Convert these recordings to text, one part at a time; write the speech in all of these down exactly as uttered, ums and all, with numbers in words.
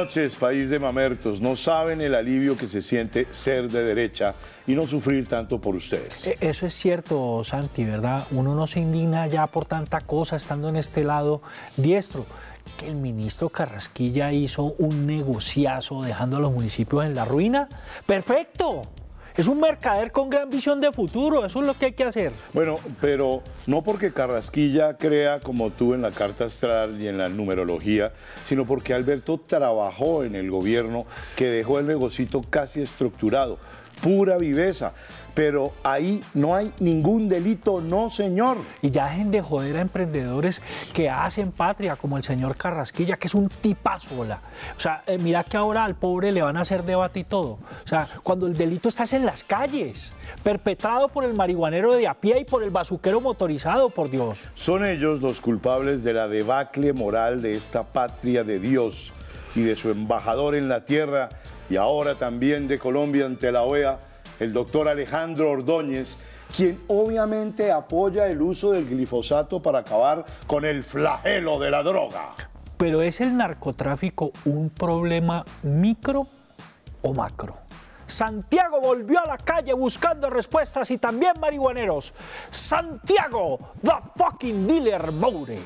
noches, país de mamertos. No saben el alivio que se siente ser de derecha y no sufrir tanto por ustedes. Eso es cierto, Santi, ¿verdad? Uno no se indigna ya por tanta cosa estando en este lado diestro. Que el ministro Carrasquilla hizo un negociazo dejando a los municipios en la ruina. ¡Perfecto! Es un mercader con gran visión de futuro, eso es lo que hay que hacer. Bueno, pero no porque Carrasquilla crea como tú en la carta astral y en la numerología, sino porque Alberto trabajó en el gobierno que dejó el negocito casi estructurado. Pura viveza. Pero ahí no hay ningún delito, no señor. Y ya dejen de joder a emprendedores que hacen patria, como el señor Carrasquilla, que es un tipazo, ¿la? O sea, eh, mira que ahora al pobre le van a hacer debate y todo. O sea, cuando el delito está en las calles, perpetrado por el marihuanero de a pie y por el bazuquero motorizado, por Dios. Son ellos los culpables de la debacle moral de esta patria de Dios y de su embajador en la tierra y ahora también de Colombia ante la O E A, el doctor Alejandro Ordóñez, quien obviamente apoya el uso del glifosato para acabar con el flagelo de la droga. Pero ¿es el narcotráfico un problema micro o macro? Santiago volvió a la calle buscando respuestas y también marihuaneros. Santiago, the fucking dealer Moure.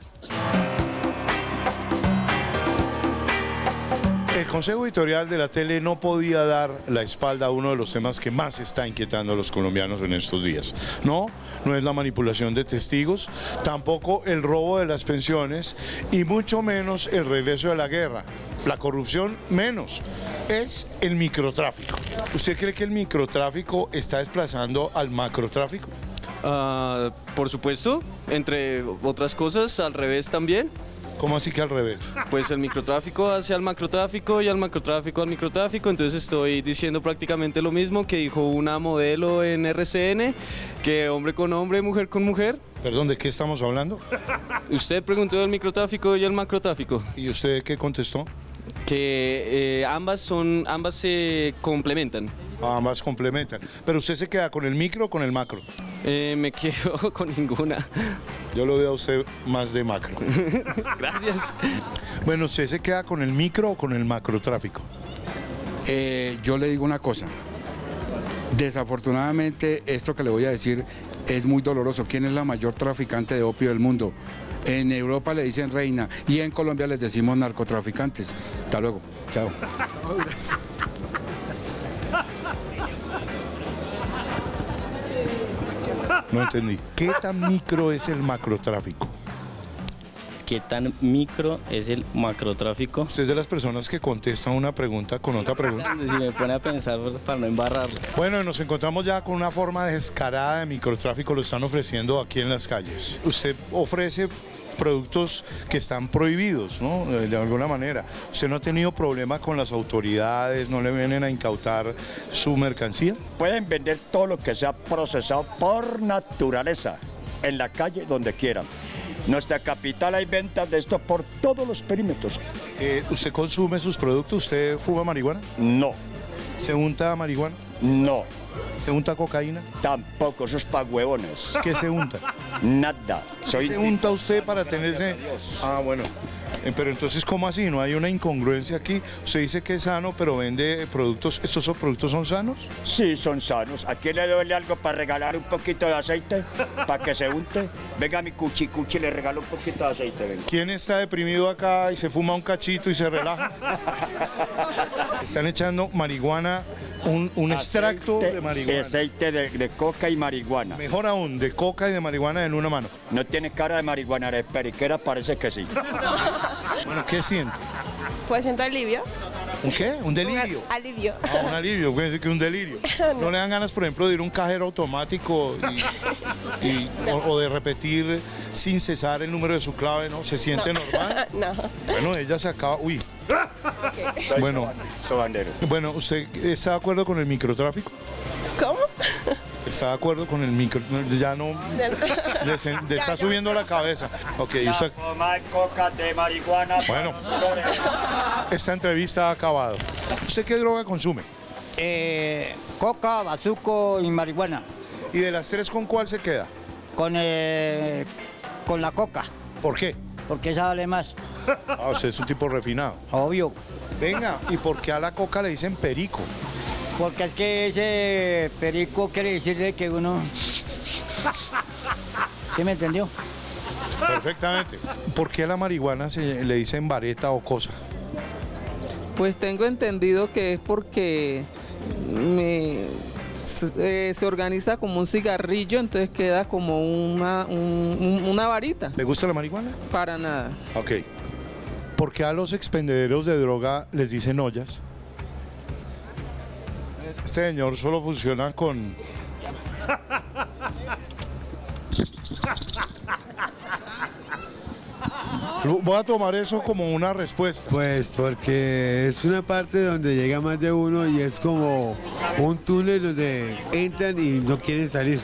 El Consejo Editorial de la Tele no podía dar la espalda a uno de los temas que más está inquietando a los colombianos en estos días. No, no es la manipulación de testigos, tampoco el robo de las pensiones y mucho menos el regreso de la guerra. La corrupción menos, es el microtráfico. ¿Usted cree que el microtráfico está desplazando al macrotráfico? Uh, por supuesto, entre otras cosas, al revés también. ¿Cómo así que al revés? Pues el microtráfico hacia el macrotráfico y al macrotráfico al microtráfico, entonces estoy diciendo prácticamente lo mismo que dijo una modelo en R C N, que hombre con hombre, mujer con mujer. Perdón, ¿de qué estamos hablando? Usted preguntó del microtráfico y el macrotráfico. ¿Y usted qué contestó? Que eh, ambas, son, ambas se complementan. Ambas complementan. ¿Pero usted se queda con el micro o con el macro? Eh, me quedo con ninguna. Yo lo veo a usted más de macro. Gracias. Bueno, ¿usted se queda con el micro o con el macrotráfico? Eh, yo le digo una cosa. Desafortunadamente, esto que le voy a decir es muy doloroso. ¿Quién es la mayor traficante de opio del mundo? En Europa le dicen reina y en Colombia les decimos narcotraficantes. Hasta luego. Chao. No entendí. ¿Qué tan micro es el macrotráfico? ¿Qué tan micro es el macrotráfico? Usted es de las personas que contestan una pregunta con otra pregunta. Si me pone a pensar para no embarrarlo. Bueno, nos encontramos ya con una forma descarada de microtráfico, lo están ofreciendo aquí en las calles. Usted ofrece productos que están prohibidos, ¿no? De alguna manera. ¿Usted no ha tenido problema con las autoridades? ¿No le vienen a incautar su mercancía? Pueden vender todo lo que sea procesado por naturaleza, en la calle, donde quieran. Nuestra capital hay ventas de esto por todos los perímetros. Eh, ¿Usted consume sus productos? ¿Usted fuma marihuana? No. ¿Se unta marihuana? No. ¿Se unta cocaína? Tampoco, eso es pa' huevones. ¿Qué se unta? Nada. Soy... ¿Se unta usted para tenerse...? Ah, bueno. Eh, pero entonces, ¿cómo así? ¿No hay una incongruencia aquí? Usted dice que es sano, pero vende productos... ¿Estos son productos son sanos? Sí, son sanos. ¿A quién le duele algo para regalar un poquito de aceite? ¿Para que se unte? Venga, mi cuchi cuchi, le regalo un poquito de aceite. Venga. ¿Quién está deprimido acá y se fuma un cachito y se relaja? Están echando marihuana, un, un extracto de marihuana. Aceite de, de coca y marihuana. Mejor aún, de coca y de marihuana en una mano. No tiene cara de marihuana, de periquera parece que sí. Bueno, ¿qué siente? Pues siento alivio. ¿Un qué? ¿Un delirio? Un alivio. Ah, un alivio, puede decir que un delirio. no. ¿No le dan ganas, por ejemplo, de ir a un cajero automático y, y, no. o, o de repetir sin cesar el número de su clave, ¿no? ¿Se siente no. normal? No. Bueno, ella se acaba... Uy. Okay. Soy bueno, sobandero. Bueno, ¿usted está de acuerdo con el microtráfico? ¿Cómo? ¿Está de acuerdo con el micro? Ya no... Le, le está subiendo la cabeza. Ok, la usted... fumar coca de marihuana. Bueno, esta entrevista ha acabado. ¿Usted qué droga consume? Eh, coca, bazuco y marihuana. ¿Y de las tres con cuál se queda? Con, eh, con la coca. ¿Por qué? Porque esa vale más. Ah, usted es un tipo refinado. Obvio. Venga, ¿y por qué a la coca le dicen perico? Porque es que ese perico quiere decirle que uno... ¿Sí me entendió? Perfectamente. ¿Por qué a la marihuana se le dicen vareta o cosa? Pues tengo entendido que es porque me, se, eh, se organiza como un cigarrillo, entonces queda como una, un- una varita. ¿Le gusta la marihuana? Para nada. Ok. ¿Por qué a los expendederos de droga les dicen ollas? Este señor solo funciona con... Voy a tomar eso como una respuesta. Pues porque es una parte donde llega más de uno y es como un túnel donde entran y no quieren salir.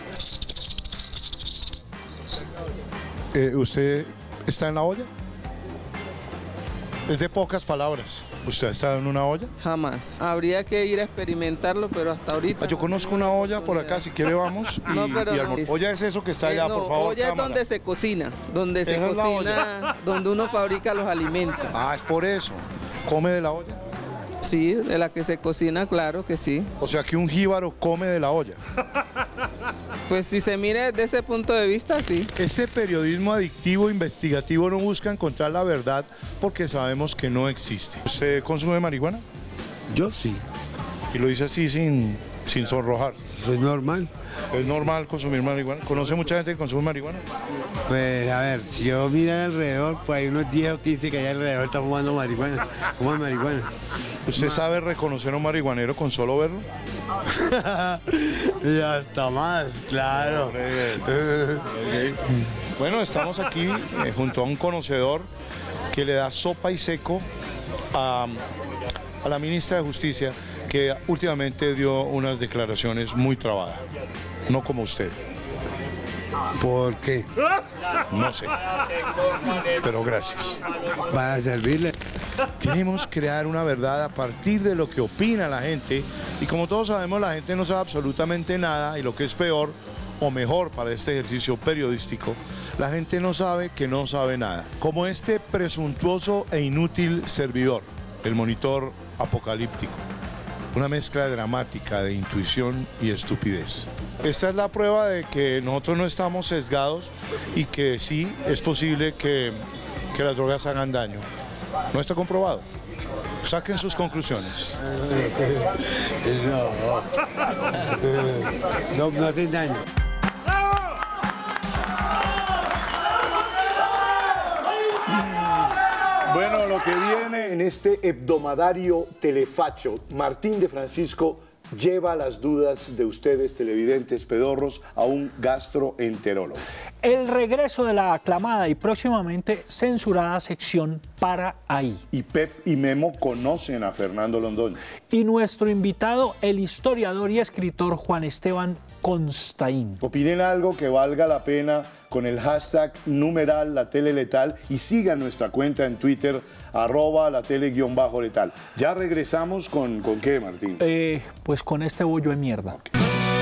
Eh, ¿Usted está en la olla? Es de pocas palabras. ¿Usted ha estado en una olla? Jamás. Habría que ir a experimentarlo, pero hasta ahorita... Ah, yo conozco una olla por acá, si quiere vamos. Y, No, pero y no. almor- olla es eso que está Eh, allá, no, por favor. olla es cámara. donde se cocina, donde se Esa es la cocina, donde uno fabrica los alimentos. Ah, es por eso. ¿Come de la olla? Sí, de la que se cocina, claro que sí. O sea que un jíbaro come de la olla. Pues si se mira desde ese punto de vista, sí. Este periodismo adictivo, investigativo, no busca encontrar la verdad porque sabemos que no existe. ¿Usted consume marihuana? Yo sí, Y lo dice así sin, sin sonrojar. es normal. ¿Es normal consumir marihuana? ¿Conoce mucha gente que consume marihuana? Pues a ver, si yo miro alrededor, pues hay unos diez o quince que allá alrededor están fumando marihuana. Fuman marihuana. ¿Usted sabe reconocer a un marihuanero con solo verlo? Ya está mal, claro. Bueno, estamos aquí eh, junto a un conocedor que le da sopa y seco a, a la ministra de Justicia, que últimamente dio unas declaraciones muy trabadas. No como usted. ¿Por qué? No sé. Pero gracias. Para servirle. Queremos crear una verdad a partir de lo que opina la gente. Y como todos sabemos, la gente no sabe absolutamente nada. Y lo que es peor o mejor para este ejercicio periodístico, la gente no sabe que no sabe nada. Como este presuntuoso e inútil servidor, el monitor apocalíptico. Una mezcla dramática de intuición y estupidez. Esta es la prueba de que nosotros no estamos sesgados y que sí es posible que, que las drogas hagan daño. No está comprobado. Saquen sus conclusiones. No, no hacen daño. Bueno, lo que viene en este hebdomadario telefacho, Martín de Francisco lleva las dudas de ustedes, televidentes pedorros, a un gastroenterólogo. El regreso de la aclamada y próximamente censurada sección Para Ahí. Y Pep y Memo conocen a Fernando Londoño. Y nuestro invitado, el historiador y escritor Juan Esteban Constaín. Opinen algo que valga la pena con el hashtag numeral la tele letal y sigan nuestra cuenta en Twitter, arroba la tele guión bajo letal. Ya regresamos con, ¿con qué, Martín? Eh, pues con este bollo de mierda. Okay.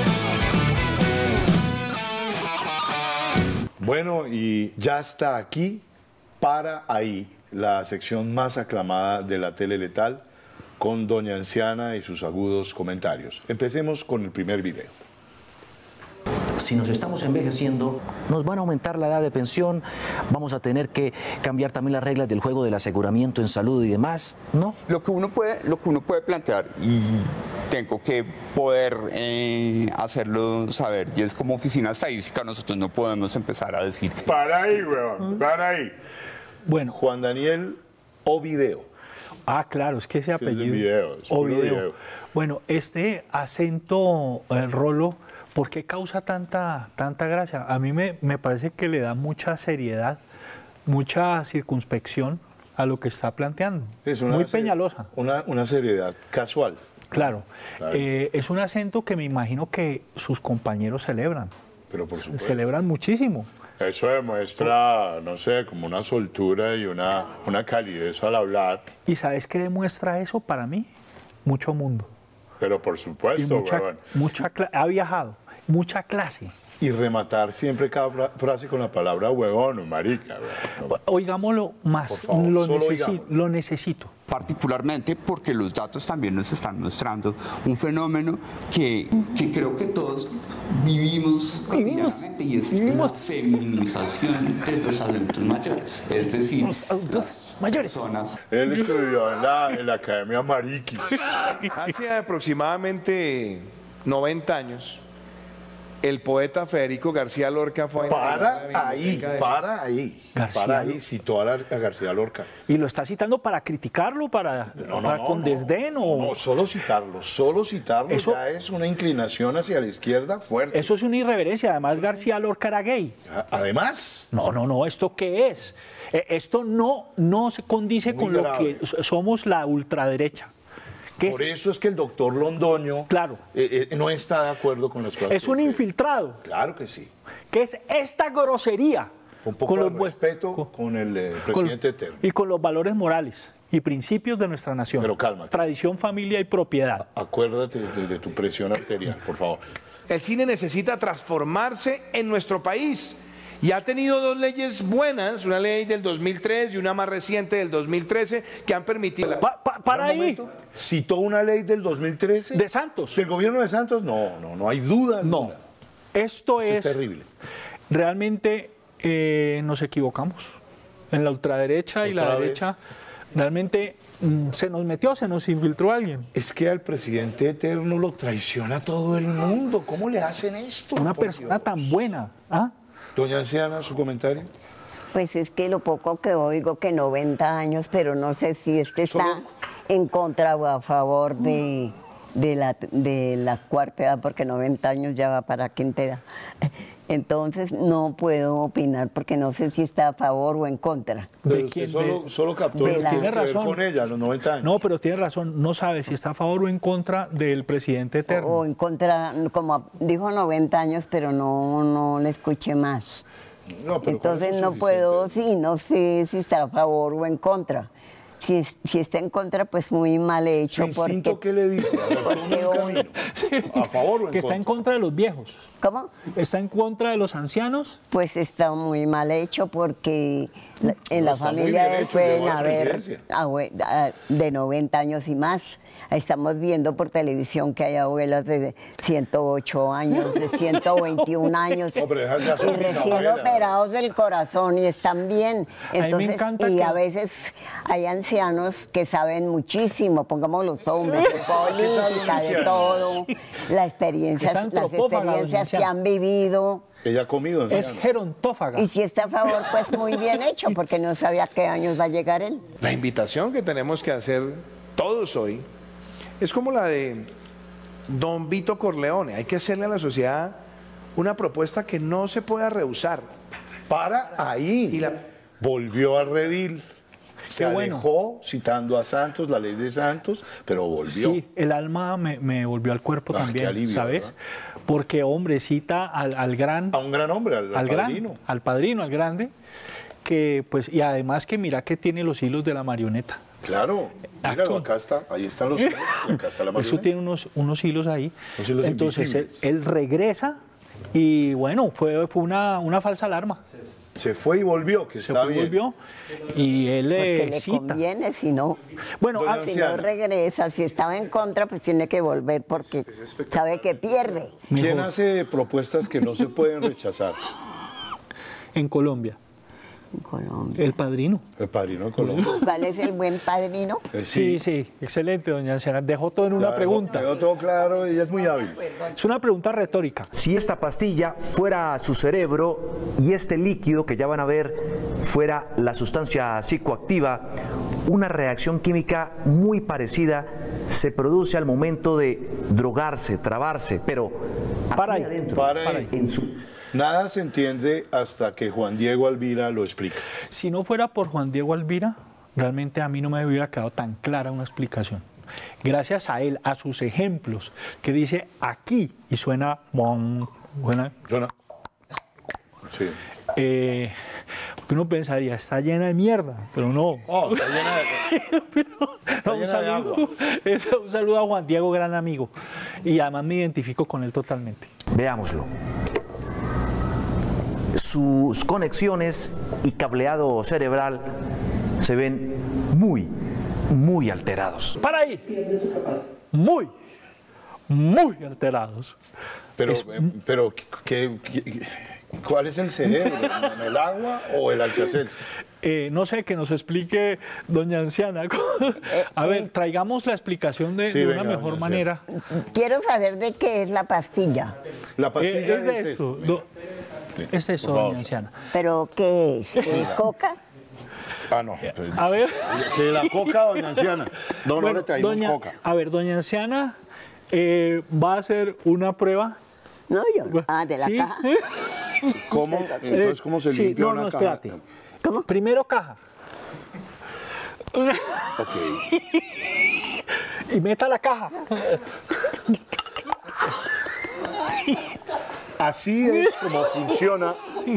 Bueno, y ya está aquí, Para Ahí, la sección más aclamada de la tele letal, con Doña Anciana y sus agudos comentarios. Empecemos con el primer video. Si nos estamos envejeciendo, nos van a aumentar la edad de pensión, vamos a tener que cambiar también las reglas del juego del aseguramiento en salud y demás, ¿no? Lo que uno puede, lo que uno puede plantear, y tengo que poder eh, hacerlo saber, y es como oficina estadística, nosotros no podemos empezar a decir... Para ahí, weón, para ahí. Bueno. Juan Daniel Ovideo. Ah, claro, es que ese apellido... Es video, es Ovideo. video. Bueno, este acento, el rolo... ¿Por qué causa tanta, tanta gracia? A mí me, me parece que le da mucha seriedad, mucha circunspección a lo que está planteando. Es una Muy ser- peñalosa. Una, una seriedad casual. Claro. Claro. Eh, es un acento que me imagino que sus compañeros celebran. Pero por supuesto. Celebran muchísimo. Eso demuestra, no sé, como una soltura y una, una calidez al hablar. ¿Y sabes qué demuestra eso para mí? Mucho mundo. Pero por Y supuesto, mucha, weón. mucha cla- ha viajado mucha clase. Y rematar siempre cada fra- frase con la palabra huevón, marica. huevón. Oigámoslo más, Por favor, lo, solo necesi oigámoslo. lo necesito. Particularmente porque los datos también nos están mostrando un fenómeno que, que creo que todos vivimos cotidianamente, y es vivimos. la feminización de los adultos mayores. Es decir, Los adultos mayores. personas. Él estudió en la, en la Academia Mariquis. Hace aproximadamente noventa años, el poeta Federico García Lorca fue a inaugurar la Para ahí, biblioteca de- para ahí. García Para ahí, Lorca. citó a, la- a García Lorca. ¿Y lo está citando para criticarlo, para, para con desdén? O... No, solo citarlo, solo citarlo Eso- ya es una inclinación hacia la izquierda fuerte. Eso es una irreverencia. Además, García Lorca era gay. A- Además, No, no, no. ¿Esto qué es? Eh, Esto no, no se condice Muy con lo grave. que s- somos la ultraderecha. Que por es, eso es que el doctor Londoño Claro. eh, eh, no está de acuerdo con las cosas. es que un dice. infiltrado. Claro que sí. Que es esta grosería. Un poco con de los bue- respeto con- con, el eh, con- presidente eterno. y con los valores morales y principios de nuestra nación. Pero cálmate. Tradición, familia y propiedad. Acuérdate de, de tu presión arterial, por favor. El cine necesita transformarse en nuestro país y ha tenido dos leyes buenas, una ley del dos mil tres y una más reciente del dos mil trece, que han permitido... Pa- pa- para Un ahí. momento. ¿Citó una ley del dos mil trece? De Santos. ¿Del gobierno de Santos? No, no, no hay duda. No. alguna. Esto Eso es, es terrible. realmente eh, nos equivocamos. En la ultraderecha y la Otra vez. derecha realmente mm, se nos metió, se nos infiltró alguien. Es que al presidente eterno lo traiciona todo el mundo. ¿Cómo le hacen esto? Una por persona Dios? tan buena. ¿Ah? Doña Anciana, su comentario. Pues es que lo poco que oigo, que noventa años, pero no sé si este está Solo- en contra o a favor de, de, la, de la cuarta edad, porque noventa años ya va para quinta edad. Entonces no puedo opinar porque no sé si está a favor o en contra. Pero ¿De usted quién? solo, De- solo captó de lo que la- tiene Tiene que ver razón. con ella, a los noventa años. No, pero tiene razón. No sabe si está a favor o en contra del presidente eterno. O en contra, como dijo noventa años, pero no, no le escuché más. No, pero con Entonces eso es no puedo, suficiente. sí, no sé si está a favor o en contra. Si, es- si está en contra, pues muy mal hecho. ¿Su instinto Porque, qué le dice? A ver, porque tome un hoy- camino. ¿A favor o en Que está en contra? contra de los viejos. ¿Cómo? Está en contra de los ancianos. Pues está muy mal hecho porque la- en No, la está muy familia bien de él hecho, llegó pueden a la haber presidencia. abue- a- de noventa años y más. Estamos viendo por televisión que hay abuelas de ciento ocho años, de ciento veintiún años No, pero esas ya y son recién bisabuelas. operados del corazón y están bien. A mí me Entonces, encanta y que- a veces hay ancianos que saben muchísimo, pongamos los hombres, de política, de anciano? todo, la experiencia, Es las antropófaga, doña experiencias que anciana. han vivido. Ella ha comido, Es anciana. gerontófaga. Y si está a favor, pues muy bien hecho, porque no sabía a qué años va a llegar él. La invitación que tenemos que hacer todos hoy es como la de don Vito Corleone. Hay que hacerle a la sociedad una propuesta que no se pueda rehusar. Para ahí. Y la- Volvió a redil. Se Qué bueno. alejó citando a Santos, la ley de Santos, pero volvió. Sí, el alma me, me volvió al cuerpo Ah, qué también, alivio, ¿sabes? ¿verdad? Porque, hombre, cita al, al gran, A un gran hombre, al, al al gran, padrino. al padrino, al grande, que pues, y además que mira que tiene los hilos de la marioneta. Claro, míralo, Acto. acá está, ahí están los hilos, y acá está la Eso marioneta. tiene unos, unos hilos ahí. Unos hilos Entonces él, invisibles. él regresa y bueno, fue, fue una, una falsa alarma. Se fue y volvió, que Se está fue y bien. volvió y él Porque eh, le cita. conviene, si no, Bueno, Doña ah, si no Anciana. regresa, si estaba en contra, pues tiene que volver porque sabe que pierde. ¿Quién mejor, hace propuestas que no se pueden rechazar? en Colombia, En Colombia. el padrino. El padrino de Colombia. ¿Cuál es el buen padrino? Eh, Sí, sí, excelente, doña Anciana. Dejó todo en una ya pregunta. Quedó todo claro, ella es muy hábil. Es una pregunta retórica. Si esta pastilla fuera su cerebro y este líquido que ya van a ver fuera la sustancia psicoactiva, una reacción química muy parecida se produce al momento de drogarse, trabarse, pero Para aquí ahí, adentro, para ahí. en su Nada se entiende hasta que Juan Diego Alvira lo explica. Si no fuera por Juan Diego Alvira, realmente a mí no me hubiera quedado tan clara una explicación. Gracias a él, a sus ejemplos, que dice aquí y suena... bon, suena Suena. Sí. eh, porque uno pensaría, está llena de mierda, pero no. Oh, está llena de... Pero, no, un, llena de saludo, agua. es un saludo a Juan Diego, gran amigo. Y además me identifico con él totalmente. Veámoslo. Sus conexiones y cableado cerebral se ven muy, muy alterados. Para ahí. Muy, muy alterados. Pero, Es- eh, pero ¿qué, qué- ¿cuál es el cerebro? ¿El agua o el Alcacelser? Eh, no sé, que nos explique doña Anciana. A ver, traigamos la explicación de, Sí, de venga, una mejor doña manera. Quiero saber de qué es la pastilla. La Eh, es de esto. do- es eso, por favor. doña Anciana. ¿Pero qué es? ¿Es coca? Ah, no. A ver. Que la coca, doña Anciana. No, no Bueno, le traímos doña, coca. A ver, doña Anciana eh, va a hacer una prueba. No, yo. Ah, de la ¿Sí? caja. ¿Cómo? Entonces, ¿cómo se Sí, limpia no, una no, caja? espérate. Primero caja. Y meta la caja. Así es como funciona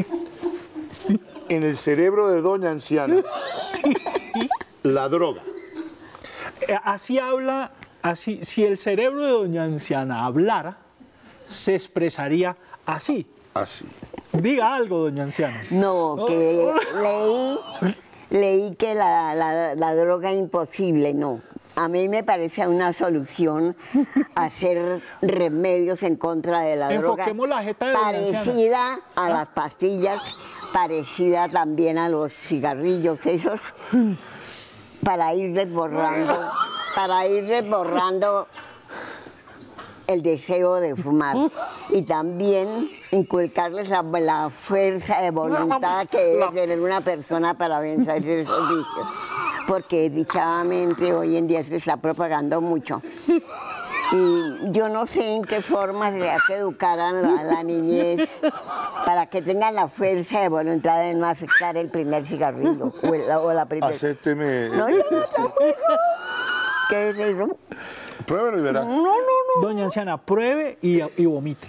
en el cerebro de doña Anciana la droga. Eh, Así habla, así, si el cerebro de doña Anciana hablara, se expresaría así. Así. Diga algo, doña Anciana. No, que leí, leí que la, la- la droga imposible, no. A mí me parece una solución hacer remedios en contra de la droga. Enfoquemos la jeta de doña Anciana. Parecida a las pastillas, parecida también a los cigarrillos esos, para ir desborrando, para ir desborrando el deseo de fumar y también inculcarles la, la fuerza de voluntad que debe tener una persona para vencer esos vicios, porque dichadamente hoy en día se está propagando mucho. Y yo no sé en qué forma se hace educar a la, a la niñez para que tengan la fuerza de voluntad de no aceptar el primer cigarrillo o, el- o la primera. Acépteme. No, yo no sé eso. ¿Qué es eso? Pruébelo y verá. No, no, no. Doña Anciana, pruebe y, y vomite.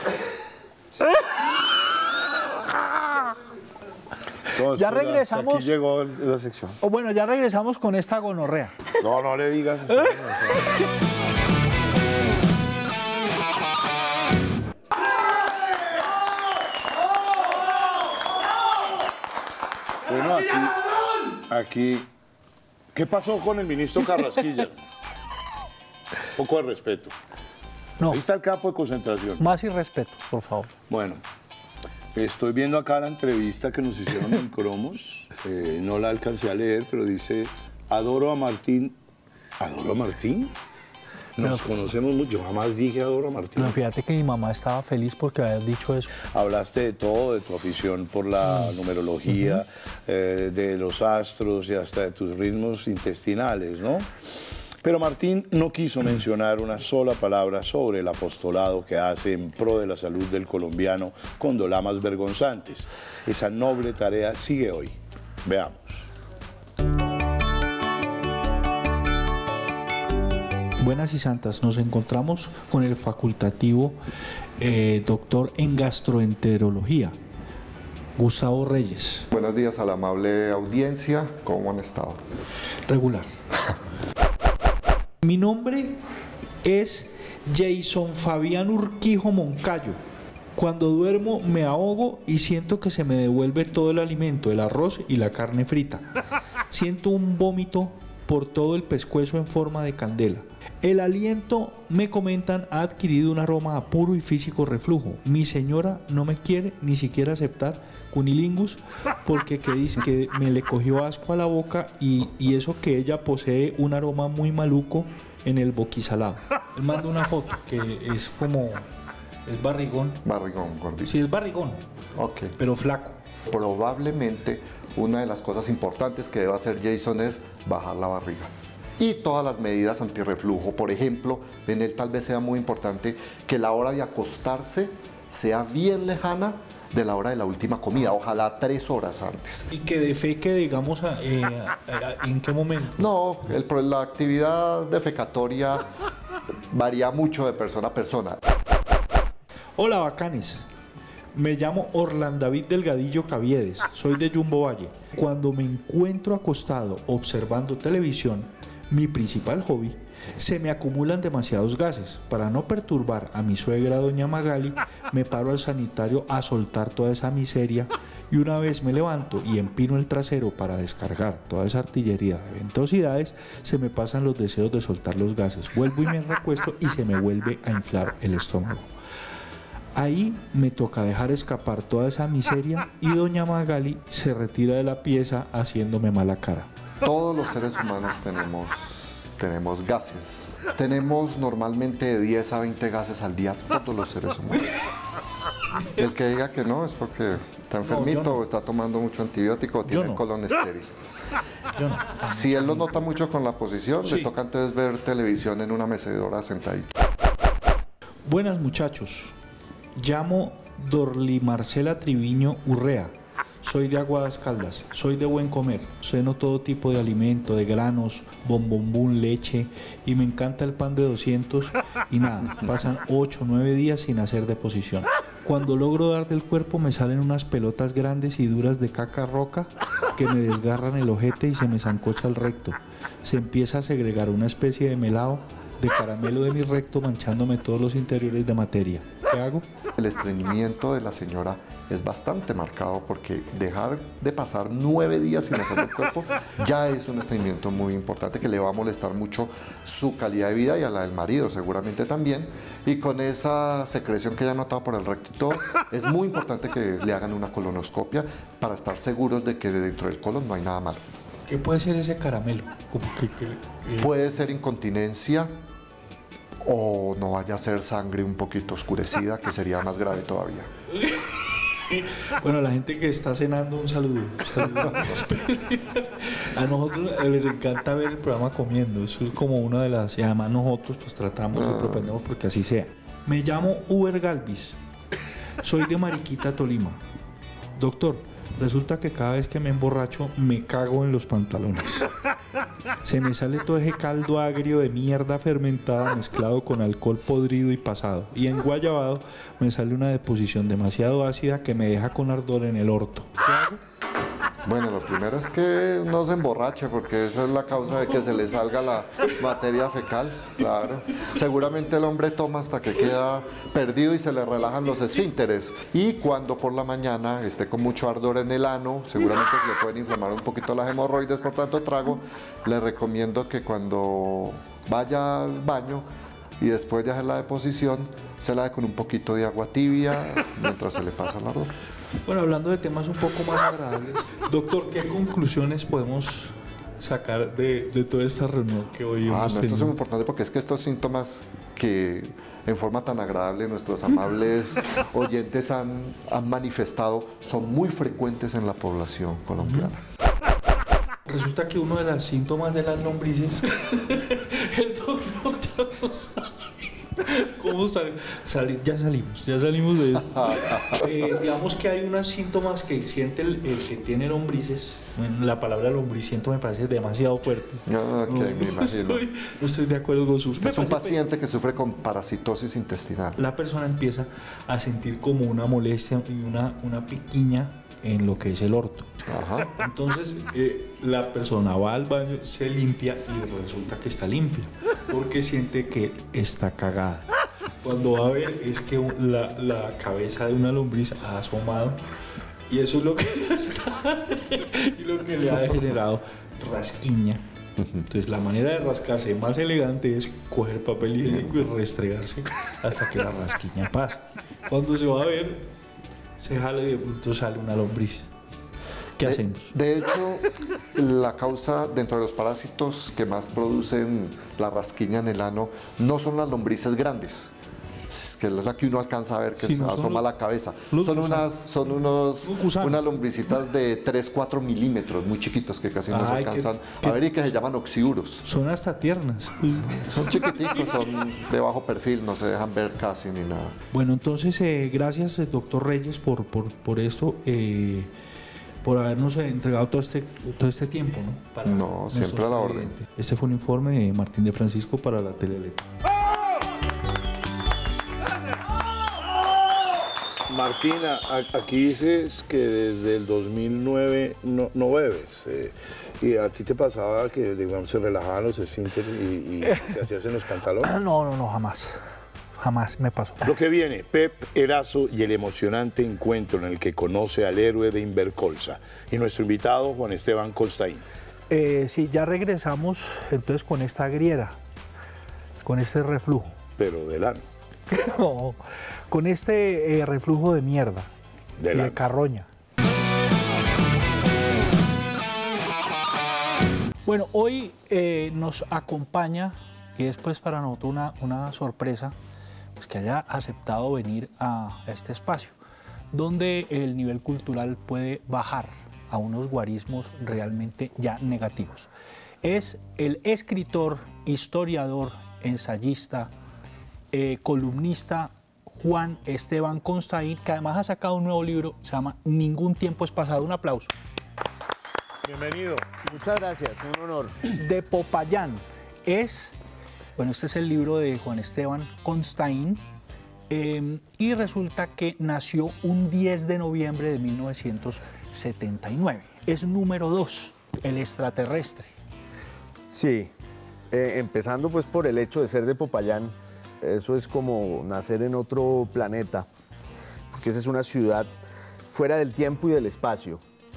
Entonces, Ya hasta regresamos. Aquí llegó la sección. O bueno, ya regresamos con esta gonorrea. No, no le digas eso. Bueno, aquí, aquí, ¿qué pasó con el ministro Carrasquilla? Un poco de respeto. No. Ahí está el campo de concentración. Más irrespeto, por favor. Bueno, estoy viendo acá la entrevista que nos hicieron en Cromos. Eh, no la alcancé a leer, pero dice, adoro a Martín. ¿Adoro a Martín? Nos conocemos mucho. Yo jamás dije adoro a Martín. Pero fíjate que mi mamá estaba feliz porque habías dicho eso. Hablaste de todo, de tu afición por la numerología, eh, de los astros y hasta de tus ritmos intestinales, ¿no? Pero Martín no quiso mencionar una sola palabra sobre el apostolado que hace en pro de la salud del colombiano con dolamas vergonzantes. Esa noble tarea sigue hoy. Veamos. Buenas y santas, nos encontramos con el facultativo eh, doctor en gastroenterología, Gustavo Reyes. Buenos días a la amable audiencia, ¿cómo han estado? Regular. Mi nombre es Jason Fabián Urquijo Moncayo. Cuando duermo me ahogo y siento que se me devuelve todo el alimento, el arroz y la carne frita. Siento un vómito por todo el pescuezo en forma de candela. El aliento, me comentan, ha adquirido un aroma a puro y físico reflujo. Mi señora no me quiere ni siquiera aceptar cunilingus porque que dice que me le cogió asco a la boca y, y eso que ella posee un aroma muy maluco en el boquisalado. Él manda una foto que es como, es barrigón. Barrigón, gordito. Sí, es barrigón, Ok. pero flaco. Probablemente una de las cosas importantes que debe hacer Jason es bajar la barriga. Y todas las medidas antirreflujo, por ejemplo, en él tal vez sea muy importante que la hora de acostarse sea bien lejana de la hora de la última comida, ojalá tres horas antes. Y que defeque, digamos, a- eh, a- a- ¿en qué momento? No, el pro- la actividad defecatoria varía mucho de persona a persona. Hola, bacanes. Me llamo Orlando David Delgadillo Caviedes, soy de Jumbo Valle. Cuando me encuentro acostado observando televisión, mi principal hobby, se me acumulan demasiados gases. Para no perturbar a mi suegra doña Magali, me paro al sanitario a soltar toda esa miseria y una vez me levanto y empino el trasero para descargar toda esa artillería de ventosidades, se me pasan los deseos de soltar los gases. Vuelvo y me recuesto y se me vuelve a inflar el estómago. Ahí me toca dejar escapar toda esa miseria y doña Magali se retira de la pieza haciéndome mala cara. Todos los seres humanos tenemos, tenemos gases. Tenemos normalmente de diez a veinte gases al día, todos los seres humanos. El que diga que no es porque está enfermito no, no. o está tomando mucho antibiótico o tiene no. el colon estéril. No. Si él lo nota mucho con la posición, sí. le toca entonces ver televisión en una mecedora sentadito. Buenas muchachos, llamo Dorli Marcela Triviño Urrea. Soy de Aguadas Caldas, soy de buen comer, ceno todo tipo de alimento, de granos, bombombún, leche y me encanta el pan de doscientos y nada, pasan ocho o nueve días sin hacer deposición. Cuando logro dar del cuerpo me salen unas pelotas grandes y duras de caca roca que me desgarran el ojete y se me zancocha el recto. Se empieza a segregar una especie de melado de caramelo de mi recto manchándome todos los interiores de materia. ¿Qué hago? El estreñimiento de la señora es bastante marcado porque dejar de pasar nueve días sin hacer el cuerpo ya es un estreñimiento muy importante que le va a molestar mucho su calidad de vida y a la del marido seguramente también. Y con esa secreción que ya ha notado por el recto y todo, es muy importante que le hagan una colonoscopia para estar seguros de que dentro del colon no hay nada malo. ¿Qué puede ser ese caramelo? Que, que, eh... Puede ser incontinencia, o no vaya a ser sangre un poquito oscurecida, que sería más grave todavía. Bueno, la gente que está cenando, un saludo. Un saludo. A nosotros les encanta ver el programa comiendo. Eso es como una de las... Y además nosotros pues tratamos ah. y propendemos porque así sea. Me llamo Uber Galvis. Soy de Mariquita, Tolima. Doctor, resulta que cada vez que me emborracho me cago en los pantalones. Se me sale todo ese caldo agrio de mierda fermentada mezclado con alcohol podrido y pasado. Y en guayabado me sale una deposición demasiado ácida que me deja con ardor en el orto. ¿Qué hago? Bueno, lo primero es que no se emborrache, porque esa es la causa de que se le salga la materia fecal, claro. Seguramente el hombre toma hasta que queda perdido y se le relajan los esfínteres. Y cuando por la mañana esté con mucho ardor en el ano, seguramente se le pueden inflamar un poquito las hemorroides por tanto trago. Le recomiendo que cuando vaya al baño y después de hacer la deposición, se la dé con un poquito de agua tibia mientras se le pasa el ardor. Bueno, hablando de temas un poco más agradables, doctor, ¿qué conclusiones podemos sacar de, de toda esta reunión que hoy hemos ah, no, tenido? Esto es muy importante porque es que estos síntomas que en forma tan agradable nuestros amables oyentes han, han manifestado son muy frecuentes en la población colombiana. Resulta que uno de los síntomas de las lombrices, el doctor ya lo sabe. ¿Cómo salir? Sali ya salimos, ya salimos de esto. Eh, digamos que hay unos síntomas que siente el, el que tiene lombrices. Bueno, la palabra lombriciento me parece demasiado fuerte. No, okay, no, me no, imagino. Estoy, no estoy de acuerdo con sus... Es un paciente que sufre con parasitosis intestinal. La persona empieza a sentir como una molestia y una, una piquiña en lo que es el orto. Ajá. Entonces eh, la persona va al baño, se limpia y resulta que está limpia porque siente que está cagada. Cuando va a ver es que la, la cabeza de una lombriz ha asomado y eso es lo que está y lo que le ha generado rasquiña. Entonces la manera de rascarse más elegante es coger papel higiénico y restregarse hasta que la rasquiña pase. Cuando se va a ver, se jala y de pronto sale una lombriz. ¿Qué de, hacemos? De hecho, la causa dentro de los parásitos que más producen la rasquiña en el ano no son las lombrices grandes, que es la que uno alcanza a ver que sí, no asoma la cabeza. Son unas, son unos, unas lombricitas de tres, cuatro milímetros, muy chiquitos que casi no se alcanzan que, a ver y que se llaman oxiuros. Son hasta tiernas. Son chiquiticos, son de bajo perfil, no se dejan ver casi ni nada. Bueno, entonces, eh, gracias, doctor Reyes, por, por, por esto. Eh, por habernos entregado todo este, todo este tiempo, ¿no? Para no, siempre a la orden. Este fue un informe de Martín de Francisco para la Teleleta. Martina, aquí dices que desde el dos mil nueve no, no bebes. Eh, ¿Y a ti te pasaba que, digamos, se relajaban los esfínteres y, y te hacías en los pantalones? No, no, no, jamás. Jamás me pasó. Lo que viene, Pep Erazo y el emocionante encuentro en el que conoce al héroe de Invercolsa. Y nuestro invitado, Juan Esteban Constaín. Eh, sí, ya regresamos entonces con esta griera, con este reflujo. Pero del ano. No, con este eh, reflujo de mierda Del y de ano. carroña. Bueno, hoy eh, nos acompaña, y es pues para nosotros una, una sorpresa, pues que haya aceptado venir a este espacio, donde el nivel cultural puede bajar a unos guarismos realmente ya negativos. Es el escritor, historiador, ensayista, eh, columnista Juan Esteban Constaín, que además ha sacado un nuevo libro, se llama Ningún tiempo es pasado. Un aplauso. Bienvenido. Muchas gracias, un honor. De Popayán. Es, bueno, este es el libro de Juan Esteban Constaín, eh, y resulta que nació un diez de noviembre de mil novecientos setenta y nueve. Es número dos, el extraterrestre. Sí, eh, empezando pues por el hecho de ser de Popayán, eso es como nacer en otro planeta, porque esa es una ciudad fuera del tiempo y del espacio.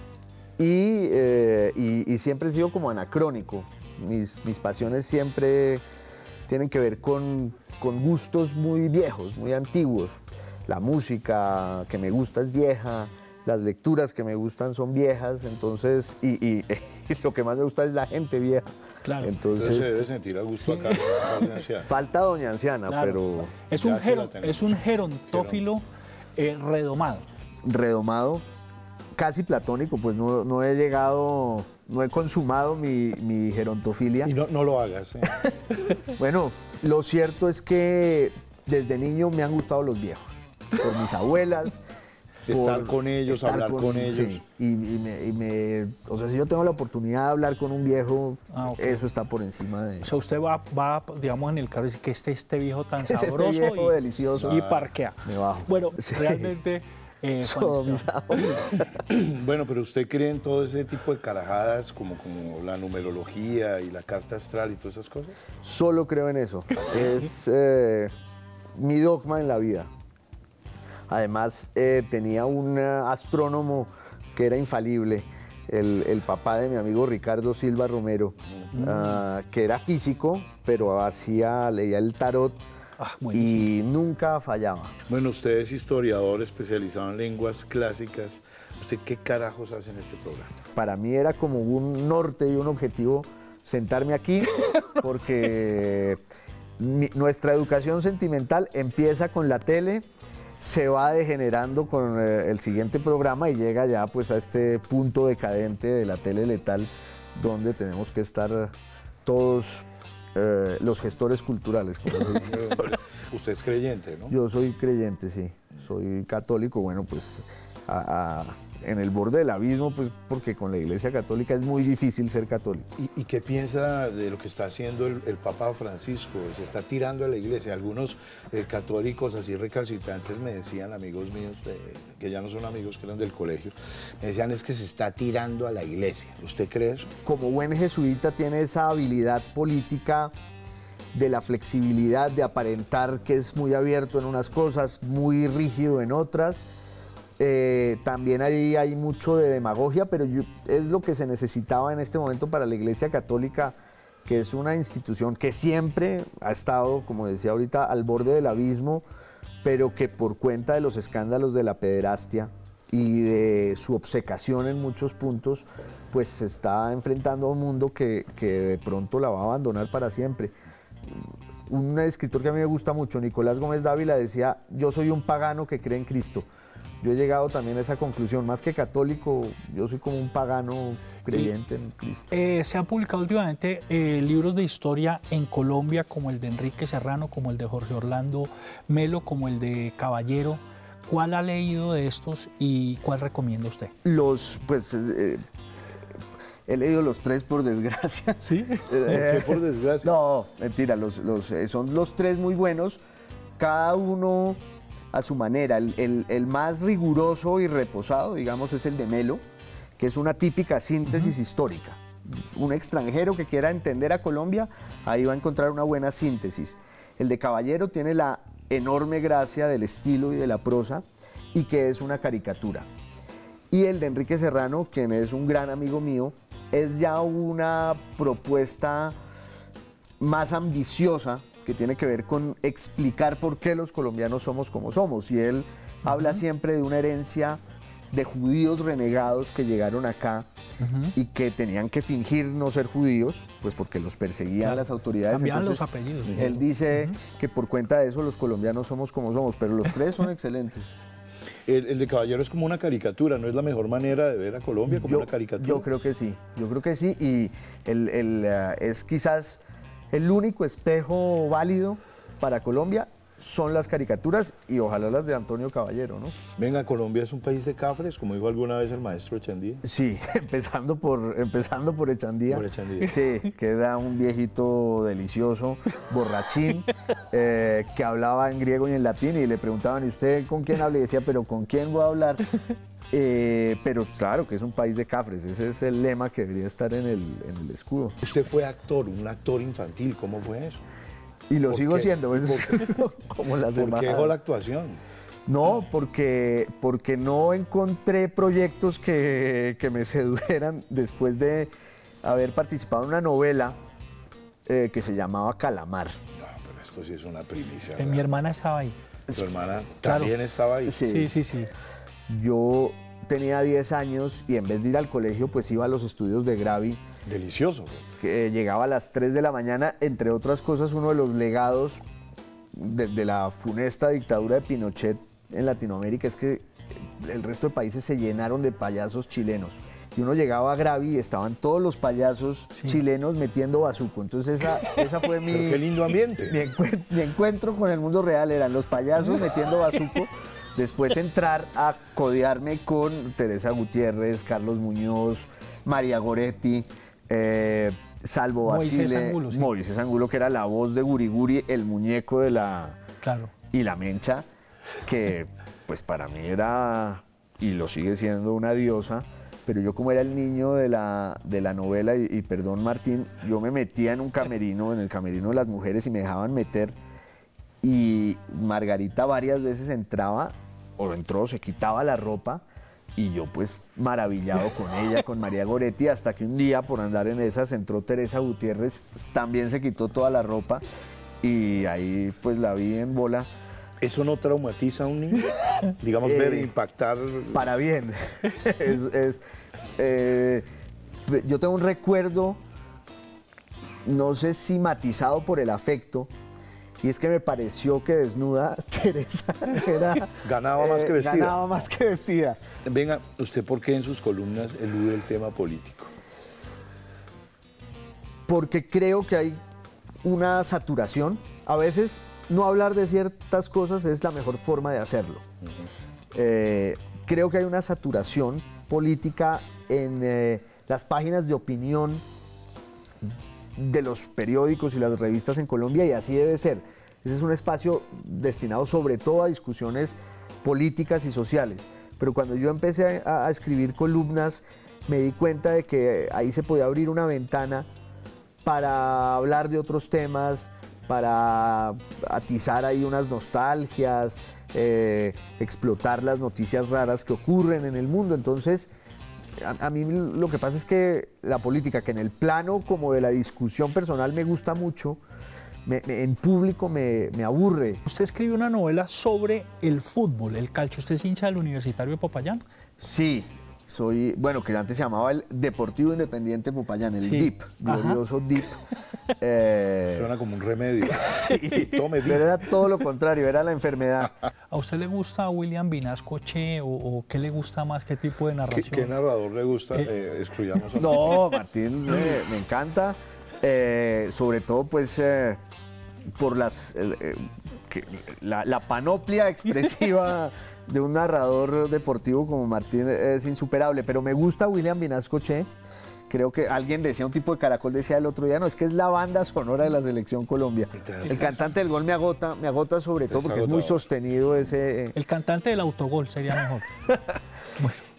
Y, eh, y, y siempre he sido como anacrónico. Mis, mis pasiones siempre tienen que ver con, con gustos muy viejos, muy antiguos. La música que me gusta es vieja, las lecturas que me gustan son viejas, entonces, y, y, y lo que más me gusta es la gente vieja. Claro. Entonces, Entonces se debe sentir a gusto acá. Doña Anciana. Falta Doña Anciana, Claro. pero... Es un, Ya sí la geron- tenemos. es un gerontófilo eh, redomado. Redomado, casi platónico, pues no, no he llegado, no he consumado mi, mi gerontofilia. Y no, no lo hagas. ¿eh? Bueno, lo cierto es que desde niño me han gustado los viejos, por mis abuelas. Estar por con ellos, estar hablar con ellos. sí, y, y me, y me- o sea, si yo tengo la oportunidad de hablar con un viejo, Ah, ok. eso está por encima de... O sea, usted va, va, digamos, en el carro y dice que este, este viejo tan Es este sabroso viejo y, delicioso. y Ah, parquea. me bajo. Bueno, Sí. realmente, eh, Juan Suavizado. Esteban, Bueno, pero usted cree en todo ese tipo de carajadas como, como la numerología y la carta astral y todas esas cosas. Solo creo en eso. Es eh, mi dogma en la vida. Además, eh, tenía un eh, astrónomo que era infalible, el, el papá de mi amigo Ricardo Silva Romero, Mm. ah, que era físico, pero hacía, leía el tarot Ah, y nunca fallaba. Bueno, usted es historiador especializado en lenguas clásicas. ¿Usted qué carajos hace en este programa? Para mí era como un norte y un objetivo sentarme aquí, porque mi- nuestra educación sentimental empieza con la tele, se va degenerando con eh, el siguiente programa y llega ya pues a este punto decadente de la tele letal, donde tenemos que estar todos eh, los gestores culturales, como se dice. Usted es creyente, ¿no? Yo soy creyente, sí, soy católico, bueno, pues a- a- en el borde del abismo, pues porque con la Iglesia Católica es muy difícil ser católico. ¿Y, y qué piensa de lo que está haciendo el, el Papa Francisco? Se está tirando a la iglesia. Algunos eh, católicos así recalcitrantes me decían, amigos míos, de- que ya no son amigos, que eran del colegio, me decían es que se está tirando a la iglesia. ¿Usted cree eso? Como buen jesuita tiene esa habilidad política de la flexibilidad, de aparentar que es muy abierto en unas cosas, muy rígido en otras. Eh, también ahí hay mucho de demagogia, pero yo- es lo que se necesitaba en este momento para la Iglesia Católica, que es una institución que siempre ha estado, como decía ahorita, al borde del abismo, pero que por cuenta de los escándalos de la pederastia y de su obcecación en muchos puntos, pues se está enfrentando a un mundo que, que de pronto la va a abandonar para siempre. Un escritor que a mí me gusta mucho, Nicolás Gómez Dávila, decía, yo soy un pagano que cree en Cristo. Yo he llegado también a esa conclusión, más que católico, yo soy como un pagano creyente en Cristo. Eh, se han publicado últimamente eh, libros de historia en Colombia, como el de Enrique Serrano, como el de Jorge Orlando Melo, como el de Caballero. ¿Cuál ha leído de estos y cuál recomienda usted? Los, pues, eh, he leído los tres por desgracia. ¿Sí? Eh, ¿Por qué por desgracia? No, mentira, los, los, eh, son los tres muy buenos, cada uno a su manera. El, el- el más riguroso y reposado, digamos, es el de Melo, que es una típica síntesis histórica. un extranjero que quiera entender a Colombia, ahí va a encontrar una buena síntesis. El de Caballero tiene la enorme gracia del estilo y de la prosa y que es una caricatura. Y el de Enrique Serrano, quien es un gran amigo mío, es ya una propuesta más ambiciosa que tiene que ver con explicar por qué los colombianos somos como somos. Y él uh-huh. habla siempre de una herencia de judíos renegados que llegaron acá uh-huh. y que tenían que fingir no ser judíos, pues porque los perseguían claro. las autoridades. Cambiaban los apellidos. Él dice uh-huh. que por cuenta de eso los colombianos somos como somos, pero los tres son excelentes. El, el de Caballero es como una caricatura, ¿no es la mejor manera de ver a Colombia como yo, una caricatura? Yo creo que sí, yo creo que sí, y el, el, uh, es quizás el único espejo válido para Colombia son las caricaturas y ojalá las de Antonio Caballero, ¿no? Venga, Colombia es un país de cafres, como dijo alguna vez el maestro Echandía. Sí, empezando por, empezando por Echandía. Por Echandía. Sí, que era un viejito delicioso, borrachín, eh, que hablaba en griego y en latín y le preguntaban, ¿y usted con quién habla? Y decía, ¿pero con quién voy a hablar? Eh, pero claro que es un país de cafres, ese es el lema que debería estar en el, en el escudo. Usted fue actor, un actor infantil, ¿cómo fue eso? Y lo sigo qué? siendo, pues, como las ¿Por qué dejó la actuación? No, porque, porque no encontré proyectos que, que me sedujeran después de haber participado en una novela eh, que se llamaba Calamar. No, pero esto sí es una primicia. Eh, mi hermana estaba ahí. ¿Tu hermana también claro. estaba ahí? Sí. sí, sí, sí. Yo tenía diez años y en vez de ir al colegio, pues iba a los estudios de Gravi. Delicioso. Que llegaba a las tres de la mañana, entre otras cosas, uno de los legados de, de la funesta dictadura de Pinochet en Latinoamérica es que el resto de países se llenaron de payasos chilenos. Y uno llegaba a Gravi y estaban todos los payasos sí. chilenos metiendo bazuco. Entonces esa, esa fue mi... Pero qué lindo ambiente. Mi, encuent, mi encuentro con el mundo real eran los payasos metiendo bazuco. Después entrar a codearme con Teresa Gutiérrez, Carlos Muñoz, María Goretti, eh, Salvo Basile, Moisés Angulo, sí. Moisés Angulo, que era la voz de Guriguri, el muñeco de la... Claro. Y la Mencha, que pues para mí era, y lo sigue siendo, una diosa, pero yo como era el niño de la, de la novela, y, y perdón Martín, yo me metía en un camerino, en el camerino de las mujeres y me dejaban meter, y Margarita varias veces entraba, o entró, se quitaba la ropa, y yo pues maravillado con ella, con María Goretti, hasta que un día por andar en esas entró Teresa Gutiérrez, también se quitó toda la ropa y ahí pues la vi en bola. ¿Eso no traumatiza a un niño? Digamos, eh, ver impactar... Para bien. es, es, eh, yo tengo un recuerdo, no sé si matizado por el afecto, y es que me pareció que desnuda Teresa era, ganaba más que vestida. Ganaba más que vestida. Venga, ¿usted por qué en sus columnas elude el tema político? Porque creo que hay una saturación. A veces no hablar de ciertas cosas es la mejor forma de hacerlo. Uh-huh. eh, creo que hay una saturación política en eh, las páginas de opinión de los periódicos y las revistas en Colombia, y así debe ser. Ese es un espacio destinado sobre todo a discusiones políticas y sociales. Pero cuando yo empecé a, a escribir columnas, me di cuenta de que ahí se podía abrir una ventana para hablar de otros temas, para atizar ahí unas nostalgias, eh, explotar las noticias raras que ocurren en el mundo. Entonces, a, a mí lo que pasa es que la política, que en el plano como de la discusión personal me gusta mucho, me, me, en público me, me aburre. Usted escribió una novela sobre el fútbol, el calcio. ¿Usted es hincha del Universitario de Popayán? Sí, soy, bueno, que antes se llamaba el Deportivo Independiente Popayán, el sí. D I P, glorioso D I P. Eh, Suena como un remedio. Tome D I P. Pero era todo lo contrario, era la enfermedad. ¿A usted le gusta William Vinasco Che o, o qué le gusta más? ¿Qué tipo de narración? ¿Qué, qué narrador le gusta? Eh, eh, excluyamos a No, Martín, me, me encanta. Eh, sobre todo, pues, eh, por las eh, que, la, la panoplia expresiva de un narrador deportivo como Martín es insuperable. Pero me gusta William Vinasco Che. Creo que alguien decía, un tipo de Caracol decía el otro día, no, es que es la banda sonora de la Selección Colombia. El cantante del gol me agota, me agota sobre todo porque es muy sostenido ese... El cantante del autogol sería mejor. Bueno.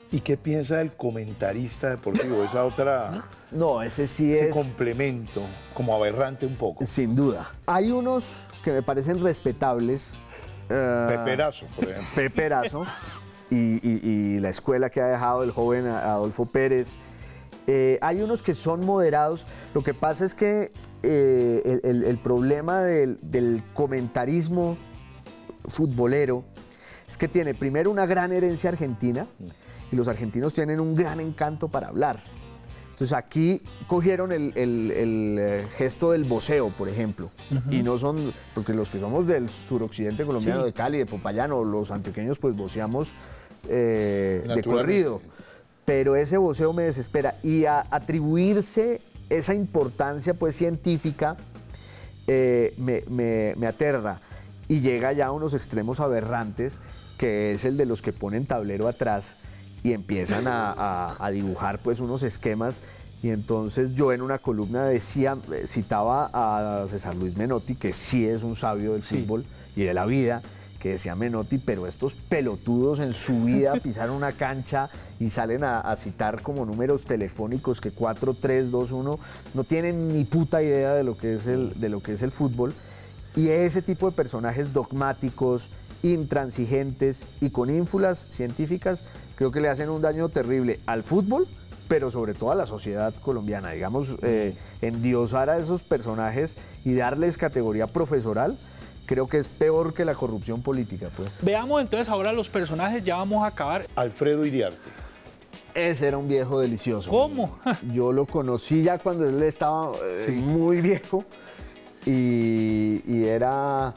¿Y qué piensa del comentarista deportivo? Esa otra... No, ese sí ese es... complemento, como aberrante un poco. Sin duda. Hay unos que me parecen respetables. Uh, Peperazo, por ejemplo. Peperazo. Y, y, y la escuela que ha dejado el joven Adolfo Pérez. Eh, hay unos que son moderados. Lo que pasa es que eh, el, el, el problema del, del comentarismo futbolero es que tiene primero una gran herencia argentina y los argentinos tienen un gran encanto para hablar. Entonces aquí cogieron el, el, el gesto del voceo, por ejemplo, uh-huh. y no son, porque los que somos del suroccidente colombiano, sí. de Cali, de Popayán, los antioqueños, pues voceamos eh, de corrido. Pero ese voceo me desespera. Y a atribuirse esa importancia pues científica eh, me, me, me aterra. Y llega ya a unos extremos aberrantes, que es el de los que ponen tablero atrás y empiezan a, a, a dibujar pues unos esquemas. Y entonces yo en una columna decía, citaba a César Luis Menotti, que sí es un sabio del sí. fútbol y de la vida, que decía Menotti, pero estos pelotudos en su vida pisaron una cancha y salen a, a citar como números telefónicos que cuatro, tres, dos, uno, no tienen ni puta idea de lo que es el, de lo que es el fútbol. Y ese tipo de personajes dogmáticos, intransigentes y con ínfulas científicas, creo que le hacen un daño terrible al fútbol, pero sobre todo a la sociedad colombiana. Digamos, eh, endiosar a esos personajes y darles categoría profesoral, creo que es peor que la corrupción política, pues. Veamos entonces ahora los personajes, ya vamos a acabar. Alfredo Iriarte. Ese era un viejo delicioso. ¿Cómo? Yo lo conocí ya cuando él estaba eh, sí. muy viejo y, y era...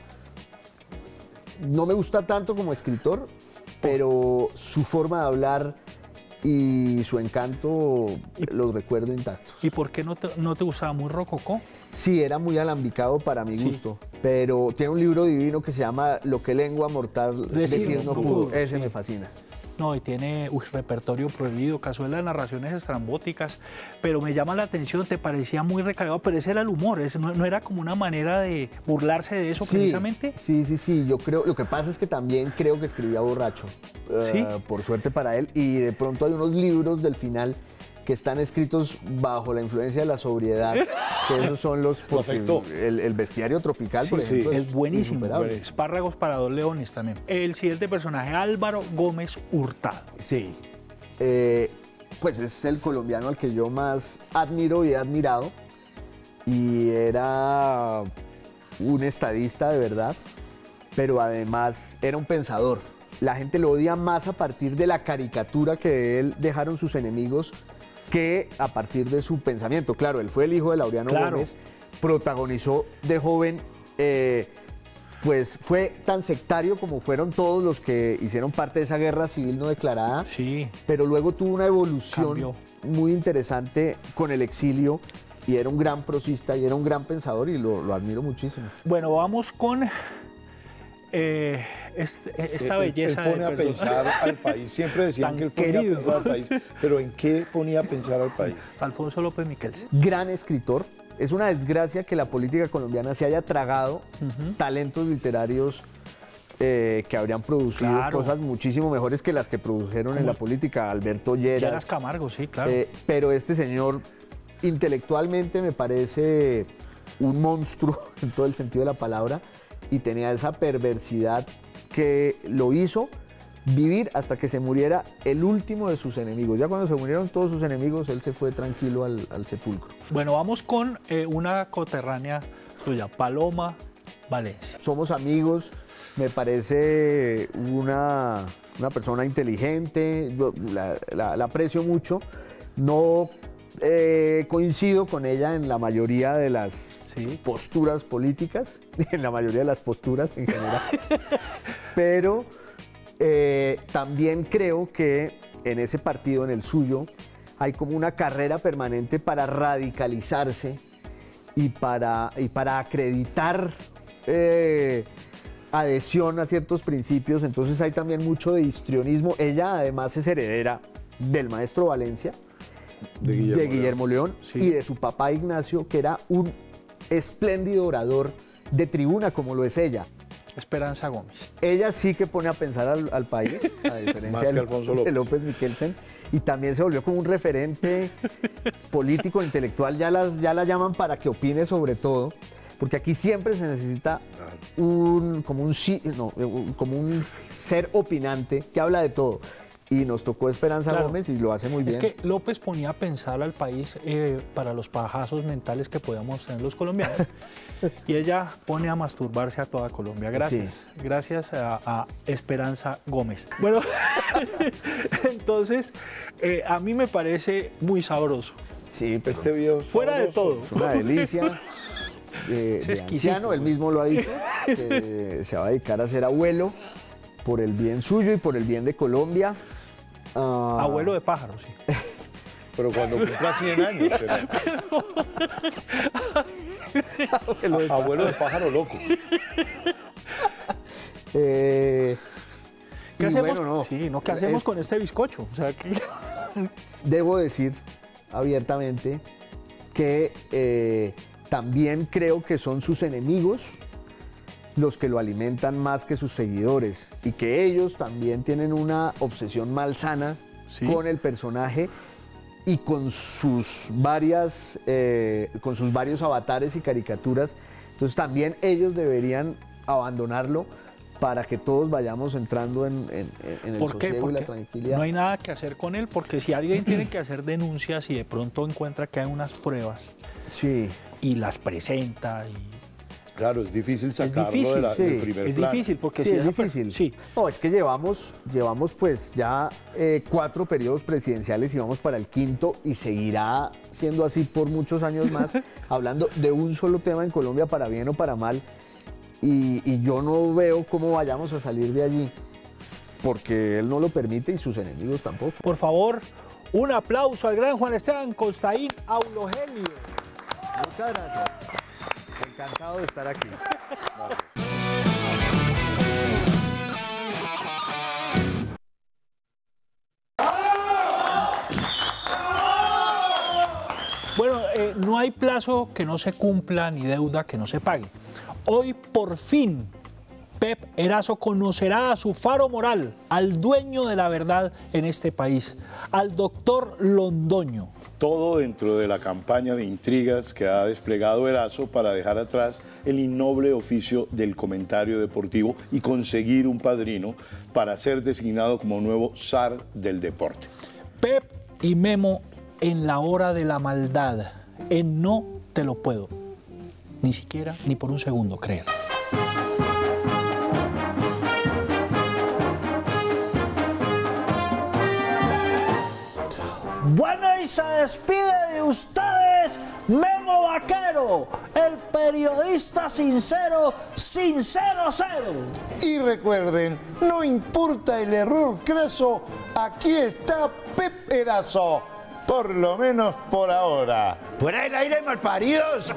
No me gusta tanto como escritor, pero su forma de hablar y su encanto los recuerdo intactos. ¿Y por qué no te, no te gustaba? ¿Muy rococó? Sí, era muy alambicado para mi sí. gusto, pero tiene un libro divino que se llama Lo que lengua mortal decir, decir no, no pudo. pudo. Ese sí. me fascina. No, y tiene uy, repertorio prohibido, cazuela de narraciones estrambóticas, pero me llama la atención, te parecía muy recargado, pero ese era el humor, ese no, no era como una manera de burlarse de eso sí, precisamente. Sí, sí, sí, yo creo, lo que pasa es que también creo que escribía borracho, ¿sí? uh, por suerte para él, y de pronto hay unos libros del final que están escritos bajo la influencia de la sobriedad, que esos son los... El, el bestiario tropical, sí, por ejemplo. Sí. Es, es buenísimo. Espárragos para dos leones también. El siguiente personaje, Álvaro Gómez Hurtado. Sí. Eh, pues es el colombiano al que yo más admiro y he admirado. Y era un estadista de verdad, pero además era un pensador. La gente lo odia más a partir de la caricatura que de él dejaron sus enemigos que a partir de su pensamiento. Claro, él fue el hijo de Laureano claro. Gómez, protagonizó de joven, eh, pues fue tan sectario como fueron todos los que hicieron parte de esa guerra civil no declarada, sí. pero luego tuvo una evolución Cambió. muy interesante con el exilio y era un gran prosista y era un gran pensador y lo, lo admiro muchísimo. Bueno, vamos con... Eh, este, esta él, belleza él pone de a pensar al país, siempre decían que él ponía querido. a pensar al país, pero ¿en qué ponía a pensar al país? Alfonso López Miquels. Gran escritor, es una desgracia que la política colombiana se haya tragado uh-huh. talentos literarios eh, que habrían producido claro. cosas muchísimo mejores que las que produjeron ¿Cómo? en la política, Alberto Lleras. Lleras Camargo, sí, claro. Eh, pero este señor intelectualmente me parece un monstruo en todo el sentido de la palabra, y tenía esa perversidad que lo hizo vivir hasta que se muriera el último de sus enemigos. Ya cuando se murieron todos sus enemigos, él se fue tranquilo al, al sepulcro. Bueno, vamos con eh, una coterránea suya, Paloma Valencia. Somos amigos, me parece una, una persona inteligente, yo la, la, la aprecio mucho. No eh, coincido con ella en la mayoría de las sí. posturas políticas, en la mayoría de las posturas en general, pero eh, también creo que en ese partido, en el suyo, hay como una carrera permanente para radicalizarse y para, y para acreditar eh, adhesión a ciertos principios. Entonces hay también mucho de histrionismo. Ella además es heredera del maestro Valencia, de Guillermo, de Guillermo León, León sí. y de su papá Ignacio, que era un espléndido orador de tribuna, como lo es ella. Esperanza Gómez. Ella sí que pone a pensar al, al país, a diferencia Más que de, Alfonso de López. López Mikkelsen, y también se volvió como un referente político, intelectual, ya, las, ya la llaman para que opine sobre todo, porque aquí siempre se necesita un, como, un, sí- no, un- como un ser opinante que habla de todo. Y nos tocó Esperanza Claro. Gómez y lo hace muy bien. Es que López ponía a pensar al país eh, para los pajazos mentales que podíamos tener los colombianos. Y ella pone a masturbarse a toda Colombia. Gracias. Gracias a, a Esperanza Gómez. Bueno, entonces, eh, a mí me parece muy sabroso. Sí, pero Este video es fuera de todo. es una delicia. De, Es de exquisito, anciano, él güey. mismo lo ha dicho, que se va a dedicar a ser abuelo por el bien suyo y por el bien de Colombia. Ah, Abuelo de pájaros, sí. Pero cuando cumpla cien años será. Abuelo de Abuelo de pájaro loco. Eh, ¿Qué y hacemos? bueno, no. Sí, ¿no? ¿Qué hacemos Es- con este bizcocho? O sea, que... Debo decir abiertamente que eh, también creo que son sus enemigos los que lo alimentan más que sus seguidores y que ellos también tienen una obsesión malsana Sí. con el personaje y con sus varias eh, con sus varios avatares y caricaturas. Entonces también ellos deberían abandonarlo para que todos vayamos entrando en, en- en el ¿Por qué? sosiego y la Porque tranquilidad. no hay nada que hacer con él, porque si alguien tiene que hacer denuncias y de pronto encuentra que hay unas pruebas Sí. y las presenta y Claro, es difícil es sacarlo difícil, de la- sí, del primer es plano. difícil porque Sí, si es esa per- difícil. sí, No, es que llevamos, llevamos pues ya eh, cuatro periodos presidenciales y vamos para el quinto y seguirá siendo así por muchos años más, hablando de un solo tema en Colombia para bien o para mal. Y, y yo no veo cómo vayamos a salir de allí, porque él no lo permite y sus enemigos tampoco. por favor, un aplauso al gran Juan Esteban Costaín Aulogelio. Muchas gracias. Encantado de estar aquí. Bueno, eh, no hay plazo que no se cumpla ni deuda que no se pague. Hoy por fin Pep Erazo conocerá a su faro moral, al dueño de la verdad en este país, al doctor Londoño. Todo dentro de la campaña de intrigas que ha desplegado Erazo para dejar atrás el innoble oficio del comentario deportivo y conseguir un padrino para ser designado como nuevo zar del deporte. Pep y Memo en la hora de la maldad, en No te lo puedo, ni siquiera ni por un segundo creer. Bueno, y se despide de ustedes Memo Vaquero, el periodista sincero, sincero cero. Y recuerden, no importa el error craso, aquí está Pep Erazo, por lo menos por ahora. ¡Fuera del aire, malparidos!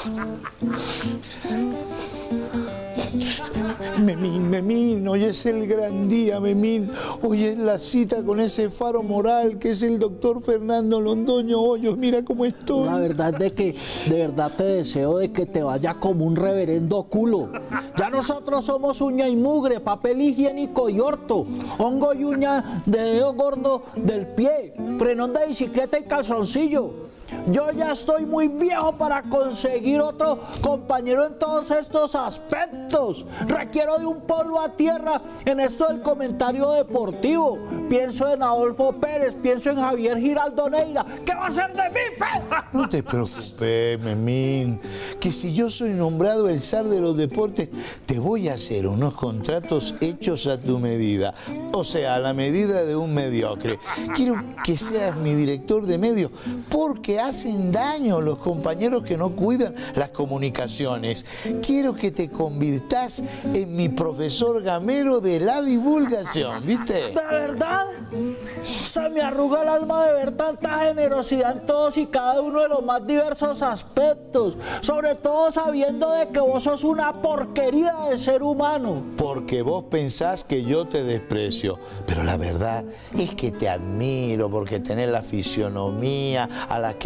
Memín, Memín, hoy es el gran día, Memín. Hoy es la cita con ese faro moral que es el doctor Fernando Londoño Hoyos. Mira cómo estoy. La verdad de que, de verdad te deseo de que te vaya como un reverendo culo. Ya nosotros somos uña y mugre, papel higiénico y orto, hongo y uña de dedo gordo del pie, frenón de bicicleta y calzoncillo. Yo ya estoy muy viejo para conseguir otro compañero en todos estos aspectos. Requiero de un polvo a tierra en esto del comentario deportivo. Pienso en Adolfo Pérez, pienso en Javier Giraldo Neira. ¿Qué va a hacer de mí, Pe? No te preocupes, Memín, que si yo soy nombrado el zar de los deportes, te voy a hacer unos contratos hechos a tu medida, o sea, a la medida de un mediocre. Quiero que seas mi director de medios, porque hacen daño los compañeros que no cuidan las comunicaciones. Quiero que te convirtas en mi profesor gamero de la divulgación, ¿viste? ¿De verdad? Se me arruga el alma de ver tanta generosidad en todos y cada uno de los más diversos aspectos, sobre todo sabiendo de que vos sos una porquería de ser humano. Porque vos pensás que yo te desprecio, pero la verdad es que te admiro porque tenés la fisionomía a la que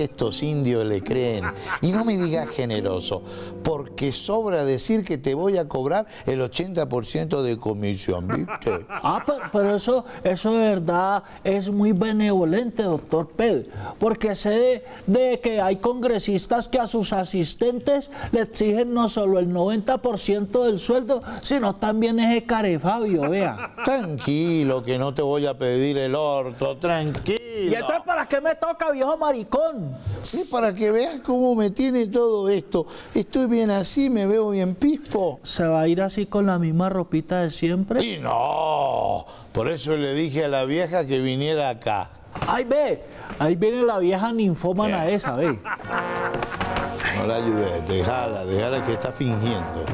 que estos indios le creen. Y no me digas generoso, porque sobra decir que te voy a cobrar el ochenta por ciento de comisión, ¿viste? Ah, pero, pero eso, eso de verdad es muy benevolente, doctor Pedro, porque sé de, de que hay congresistas que a sus asistentes le exigen no solo el noventa por ciento del sueldo, sino también ese carefabio, vea. Tranquilo, que no te voy a pedir el orto, tranquilo. ¿Y entonces para qué me toca, viejo maricón? Sí, para que veas cómo me tiene todo esto. Estoy bien así, me veo bien pispo. ¿Se va a ir así con la misma ropita de siempre? Y no, por eso le dije a la vieja que viniera acá. ¡Ay, ve! Ahí viene la vieja ninfómana esa, ve. No la ayudé, déjala, déjala que está fingiendo.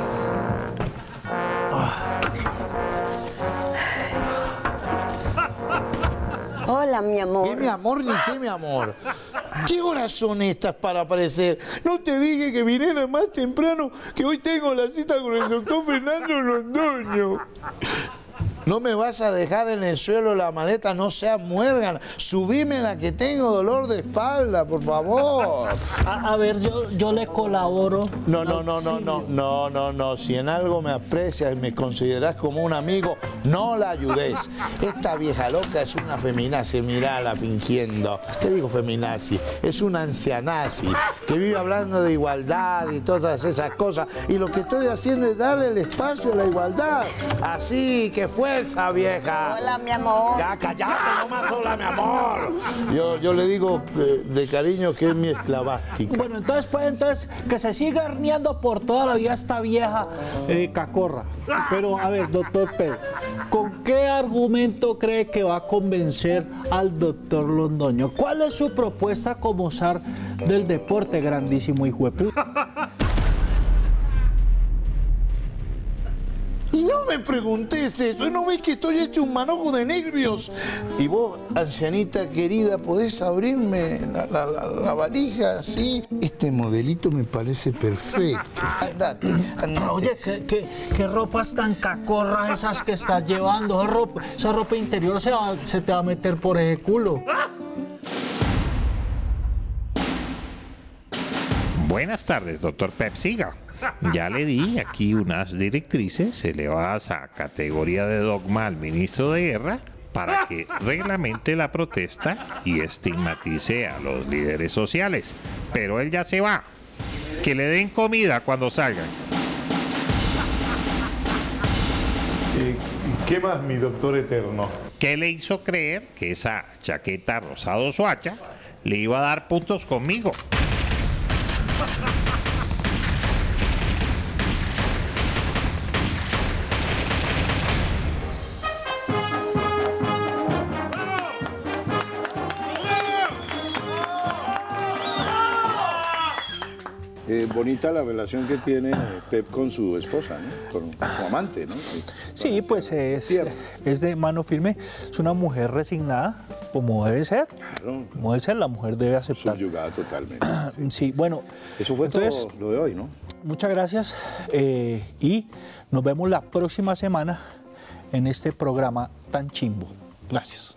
Hola, mi amor. ¿Qué mi amor ni qué mi amor? ¿Qué horas son estas para aparecer? No te dije que viniera más temprano, que hoy tengo la cita con el doctor Fernando Londoño. No me vas a dejar en el suelo la maleta, no seas muérgana. Subime la que tengo dolor de espalda, por favor. A, a ver, yo, yo le colaboro. No, no, no, no, no, no, no, no. Si en algo me aprecias y me consideras como un amigo, no la ayudes. Esta vieja loca es una feminazi, mirala fingiendo. ¿Qué digo feminazi? Es una ancianazi que vive hablando de igualdad y todas esas cosas. Y lo que estoy haciendo es darle el espacio a la igualdad. Así que fue. Esa vieja. Hola, mi amor. Ya, cállate, no más hola, mi amor. Yo, yo le digo de, de cariño que es mi esclavástica. Bueno, entonces, pues, entonces, que se siga herniando por toda la vida esta vieja eh, cacorra. Pero, a ver, doctor Pedro, ¿con qué argumento cree que va a convencer al doctor Londoño? ¿Cuál es su propuesta como zar del deporte, grandísimo hijo de puta? Y no me preguntes eso, ¿no ves que estoy hecho un manojo de nervios? Y vos, ancianita querida, ¿podés abrirme la, la, la, la valija así? Este modelito me parece perfecto. Andate, andate. Oye, ¿qué, qué, qué ropas tan cacorras esas que estás llevando? Esa ropa, esa ropa interior se, va, se te va a meter por ese culo. Buenas tardes, doctor Pepsiga. Ya le di aquí unas directrices elevadas a categoría de dogma al ministro de Guerra para que reglamente la protesta y estigmatice a los líderes sociales. Pero él ya se va. Que le den comida cuando salgan. ¿Y qué más, mi doctor eterno? ¿Qué le hizo creer que esa chaqueta rosado suacha le iba a dar puntos conmigo? Eh, bonita la relación que tiene Pep con su esposa, ¿no? Con su amante, ¿no? Sí, pues es, es de mano firme. Es una mujer resignada, como debe ser. Claro. Como debe ser, la mujer debe aceptar. Subyugada totalmente. Sí, bueno. Eso fue entonces, todo lo de hoy, ¿no? Muchas gracias eh, y nos vemos la próxima semana en este programa tan chimbo. Gracias.